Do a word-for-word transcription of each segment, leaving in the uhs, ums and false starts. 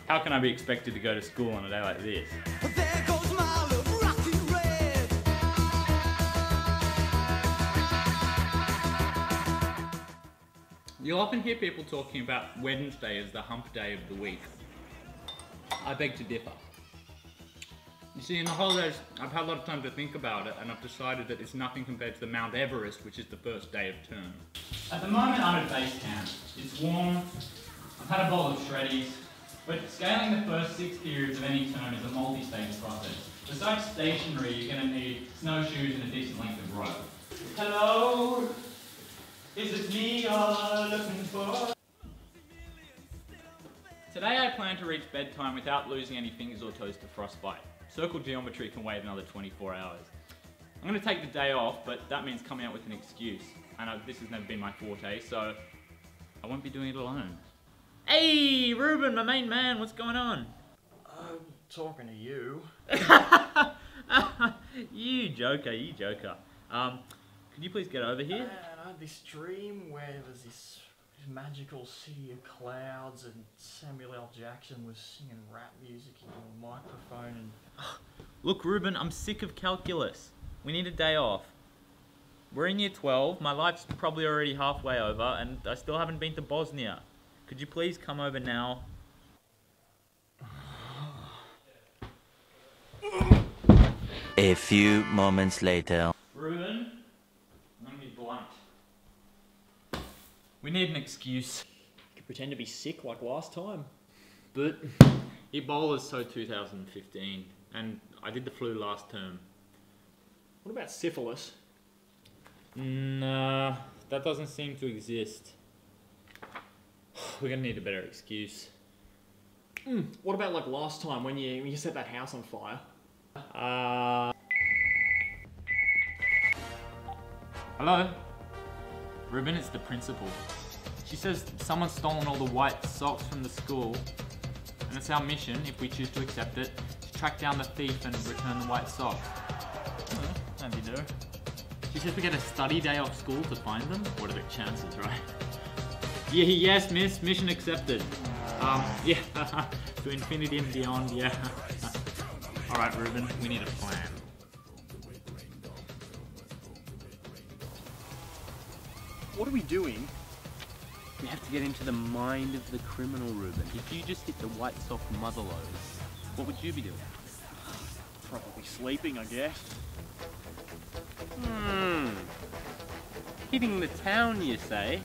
How can I be expected to go to school on a day like this? There goes my love, rocky red. You'll often hear people talking about Wednesday as the hump day of the week. I beg to differ. You see, in the holidays, I've had a lot of time to think about it, and I've decided that it's nothing compared to the Mount Everest, which is the first day of term. At the moment, I'm at base camp. It's warm, I've had a bowl of shreddies, but scaling the first six periods of any term is a multi-stage process. Besides stationery, you're going to need snowshoes and a decent length of rope. Hello? Is it me you're looking for? Today I plan to reach bedtime without losing any fingers or toes to frostbite. Circle geometry can wait another twenty-four hours. I'm going to take the day off, but that means coming up with an excuse. And uh, this has never been my forte, so I won't be doing it alone. Hey, Ruben, my main man, what's going on? I'm talking to you. You joker, you joker. Um, could you please get over here? Man, I had this dream where there was this, this magical city of clouds and Samuel L. Jackson was singing rap music into a microphone and... Look, Ruben, I'm sick of calculus. We need a day off. We're in year twelve, my life's probably already halfway over, and I still haven't been to Bosnia. Could you please come over now? A few moments later. Ruben, I'm gonna be blunt. We need an excuse. You could pretend to be sick like last time. But Buellers so two thousand fifteen, and I did the flu last term. What about syphilis? Nah, that doesn't seem to exist. We're gonna need a better excuse. Mm, what about like last time when you, when you set that house on fire? Uh... Hello? Ruben, it's the principal. She says someone's stolen all the white socks from the school, and it's our mission, if we choose to accept it, to track down the thief and return the white socks. Oh, how'd you do? She says we get a study day off school to find them. What are the chances, right? Yeah, yes, miss. Mission accepted. Um, yeah, to infinity and beyond, yeah. Alright, Ruben, we need a plan. What are we doing? You have to get into the mind of the criminal, Ruben. If you just hit the white sock motherloads, what would you be doing? Probably sleeping, I guess. Hmm. Hitting the town, you say?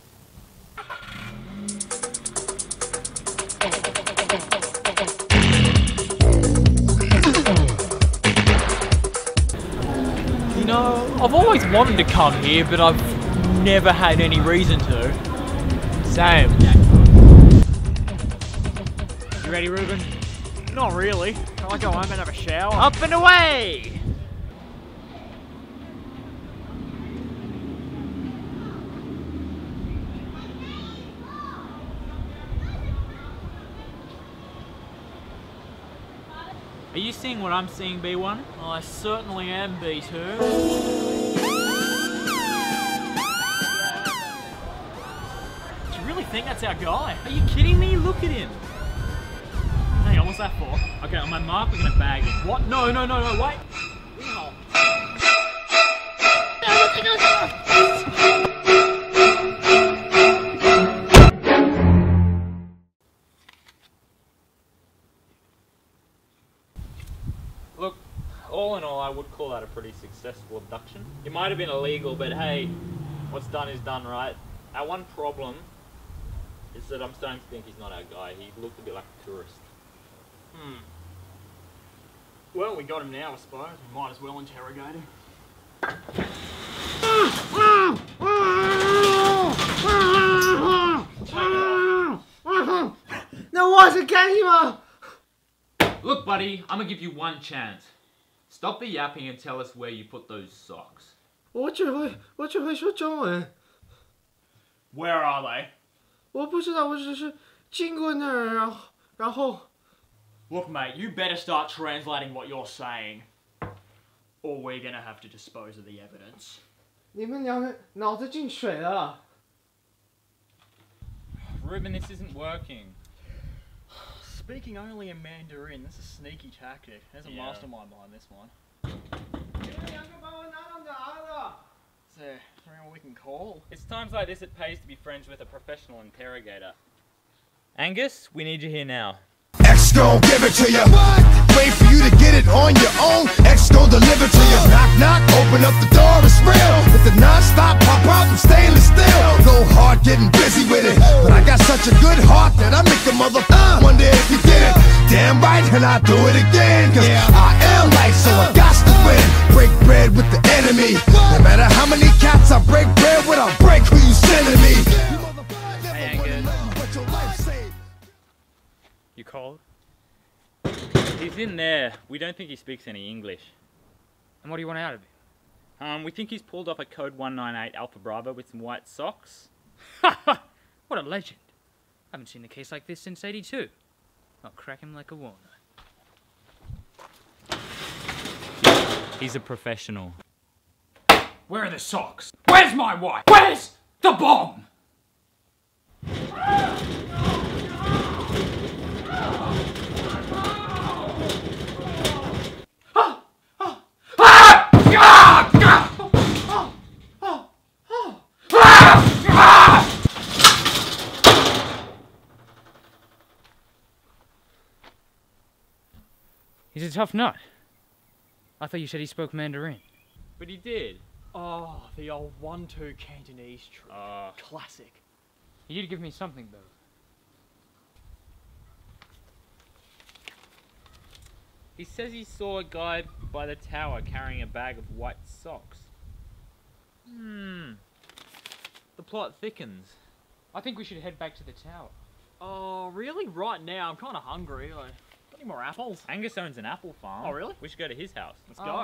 You know, I've always wanted to come here, but I've never had any reason to. Same. You ready, Ruben? Not really. I'll go home and have a shower. Up and away! Are you seeing what I'm seeing, B one? I certainly am, B two. Do you really think that's our guy? Are you kidding me? Look at him! Hang on, what's that for? Okay, on my mark, we're gonna bag him. What? No, no, no, no, wait! No. Look, all in all, I would call that a pretty successful abduction. It might have been illegal, but hey, what's done is done, right? Our one problem is that I'm starting to think he's not our guy. He looked a bit like a tourist. Hmm. Well, we got him now, I suppose. We might as well interrogate him. Look, buddy, I'm gonna give you one chance. Stop the yapping and tell us where you put those socks. 我只会我只会说中文， Where are they? 我不知道，我只是经过那儿，然后然后 Look, mate, you better start translating what you're saying, or we're gonna have to dispose of the evidence. 你们两个脑子进水了。 Ruben, this isn't working. speaking only in Mandarin. That's a sneaky tactic. There's a Yeah. mastermind behind this one. Is there anyone we can call? It's times like this it pays to be friends with a professional interrogator. Angus, we need you here now. X gon' give it to you. Wait for you to get it on your own. X gon' deliver to you. Knock, knock, open up the door, it's real. With the non-stop pop out from stainless steel. Go hard getting busy with it. But I got such a good heart that I make a mother uh, wonder if you did it. Damn right, and I do it again. Cause I am light, so I got to win. Break bread with the enemy. No matter how many cats I break bread with, I'll break who you sending me. Hey, Angus. What your life saved. You called? He's in there. We don't think he speaks any English. And what do you want out of him? Um, we think he's pulled off a code one nine eight Alpha Bravo with some white socks. Ha ha! What a legend. I haven't seen a case like this since eighty-two. I'll crack him like a walnut. He's a professional. Where are the socks? Where's my wife? Where's the bomb? He's a tough nut. I thought you said he spoke Mandarin. But he did. Oh, the old one two Cantonese trick. Uh, Classic. You'd give me something, though. he says he saw a guy by the tower carrying a bag of white socks. Hmm. The plot thickens. I think we should head back to the tower. Oh, really? Right now, I'm kind of hungry. Like, got any more apples? Angus owns an apple farm. Oh, really? We should go to his house. Let's go.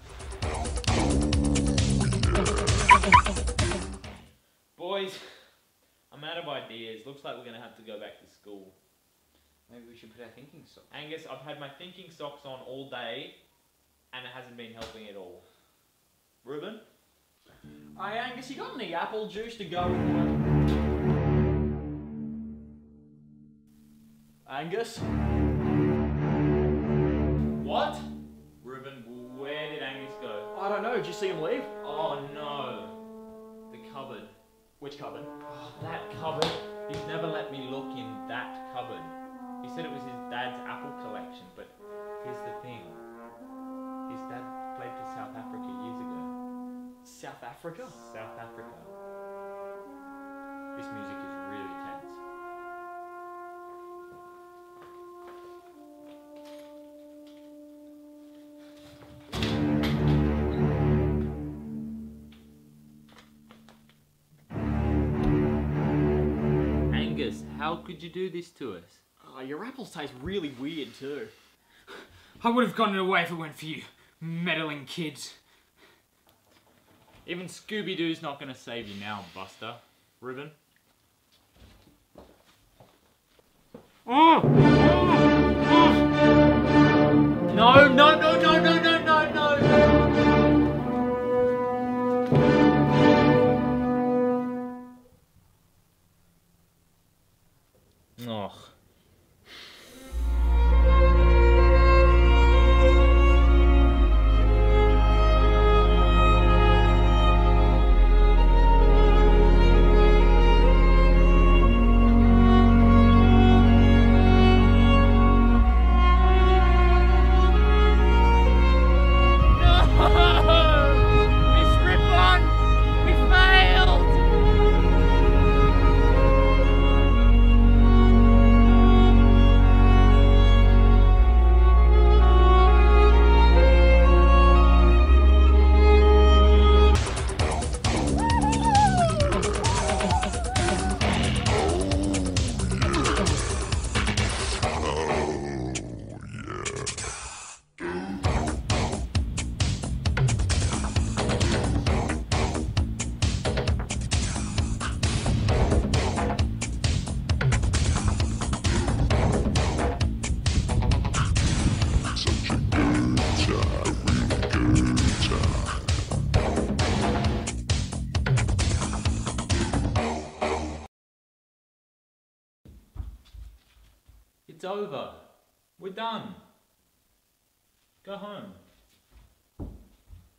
Um, Boys, I'm out of ideas. Looks like we're going to have to go back to school. Maybe we should put our thinking socks. Angus, I've had my thinking socks on all day, and it hasn't been helping at all. Ruben? Hey, Angus, you got any apple juice to go with that? Angus? What? Ruben, where did Angus go? I don't know. Did you see him leave? Oh no. The cupboard. Which cupboard? Oh, that cupboard. He's never let me look in that cupboard. He said it was his dad's apple collection, but here's the thing. His dad fled to South Africa years ago. South Africa? South Africa. This music is really tense. Angus, how could you do this to us? Oh, your apples taste really weird too. I would have gotten away if it weren't for you, meddling kids. Even Scooby-Doo's not going to save you now, Buster. Ruben? Oh! No, no, no, no, no, no, no, no! Oh. It's over. We're done. Go home.